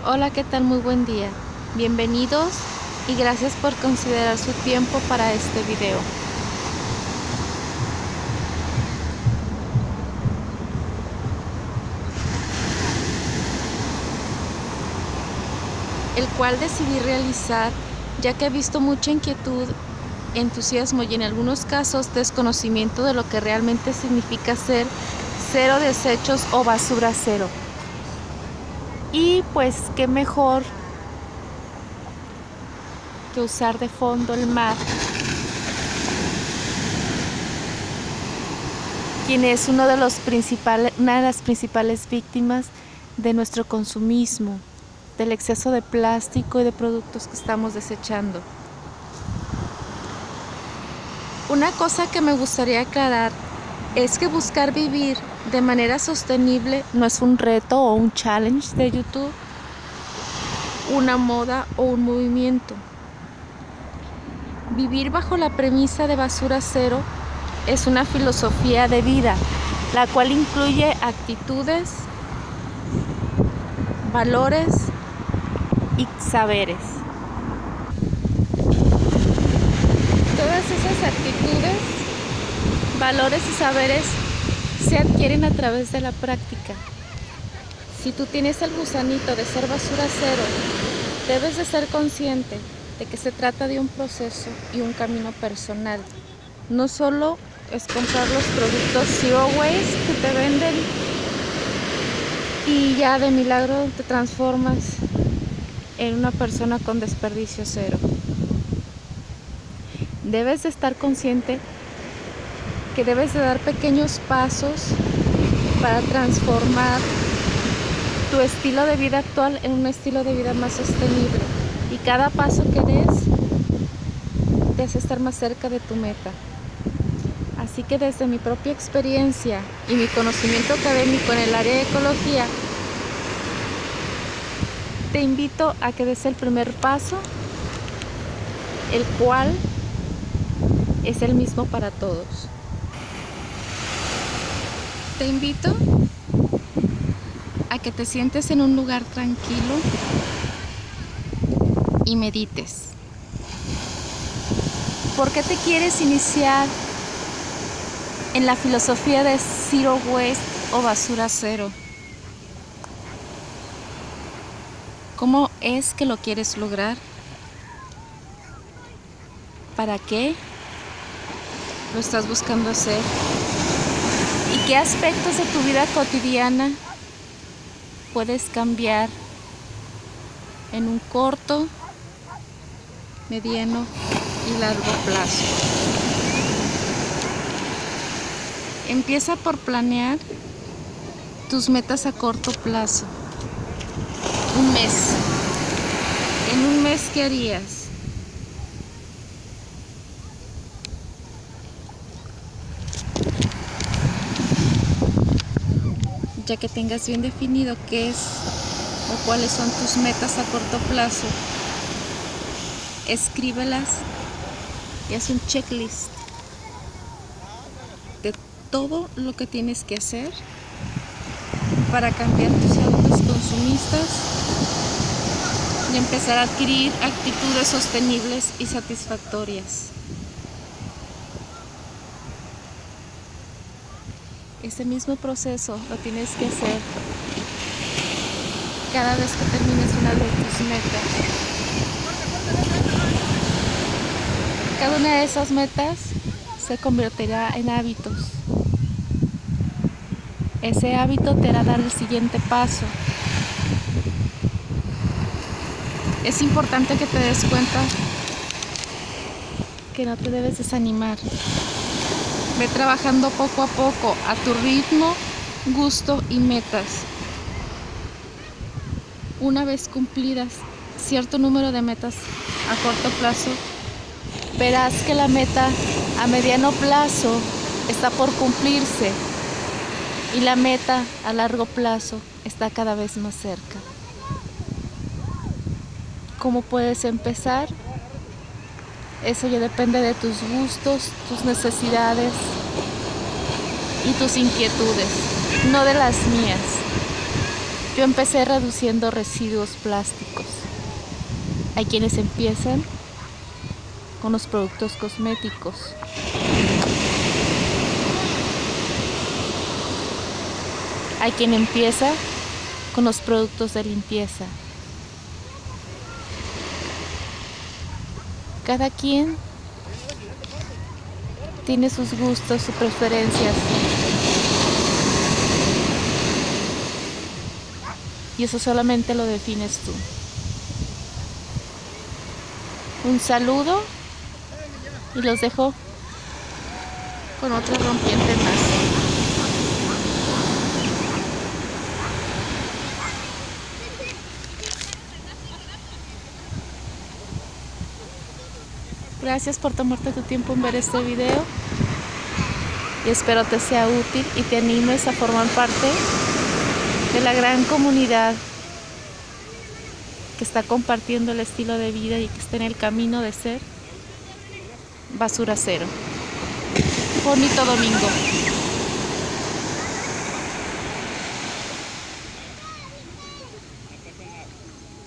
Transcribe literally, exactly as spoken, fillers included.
Hola, ¿qué tal? Muy buen día. Bienvenidos y gracias por considerar su tiempo para este video, el cual decidí realizar ya que he visto mucha inquietud, entusiasmo y en algunos casos desconocimiento de lo que realmente significa ser cero desechos o basura cero. Y pues qué mejor que usar de fondo el mar, quien es uno de los principales, una de las principales víctimas de nuestro consumismo, del exceso de plástico y de productos que estamos desechando. Una cosa que me gustaría aclarar es que buscar vivir de manera sostenible no es un reto o un challenge de YouTube, una moda o un movimiento. Vivir bajo la premisa de basura cero es una filosofía de vida, la cual incluye actitudes, valores y saberes. Todas esas actitudes, valores y saberes se adquieren a través de la práctica. Si tú tienes el gusanito de ser basura cero, debes de ser consciente de que se trata de un proceso y un camino personal. No solo es comprar los productos zero waste que te venden y ya de milagro te transformas en una persona con desperdicio cero. Debes de estar consciente que debes de dar pequeños pasos para transformar tu estilo de vida actual en un estilo de vida más sostenible, y cada paso que des te hace estar más cerca de tu meta. Así que desde mi propia experiencia y mi conocimiento académico en el área de ecología, te invito a que des el primer paso, el cual es el mismo para todos. Te invito a que te sientes en un lugar tranquilo y medites. ¿Por qué te quieres iniciar en la filosofía de zero waste o basura cero? ¿Cómo es que lo quieres lograr? ¿Para qué lo estás buscando hacer? ¿Y qué aspectos de tu vida cotidiana puedes cambiar en un corto, mediano y largo plazo? Empieza por planear tus metas a corto plazo. Un mes. En un mes, ¿qué harías? Ya que tengas bien definido qué es o cuáles son tus metas a corto plazo, escríbelas y haz un checklist de todo lo que tienes que hacer para cambiar tus hábitos consumistas y empezar a adquirir actitudes sostenibles y satisfactorias. Ese mismo proceso lo tienes que hacer cada vez que termines una de tus metas. Cada una de esas metas se convertirá en hábitos. Ese hábito te hará dar el siguiente paso. Es importante que te des cuenta que no te debes desanimar. Ve trabajando poco a poco, a tu ritmo, gusto y metas. Una vez cumplidas cierto número de metas a corto plazo, verás que la meta a mediano plazo está por cumplirse y la meta a largo plazo está cada vez más cerca. ¿Cómo puedes empezar? Eso ya depende de tus gustos, tus necesidades y tus inquietudes, no de las mías. Yo empecé reduciendo residuos plásticos. Hay quienes empiezan con los productos cosméticos. Hay quien empieza con los productos de limpieza. Cada quien tiene sus gustos, sus preferencias. Y eso solamente lo defines tú. Un saludo y los dejo con otro rompiente más. Gracias por tomarte tu tiempo en ver este video y espero te sea útil y te animes a formar parte de la gran comunidad que está compartiendo el estilo de vida y que está en el camino de ser basura cero. Bonito domingo.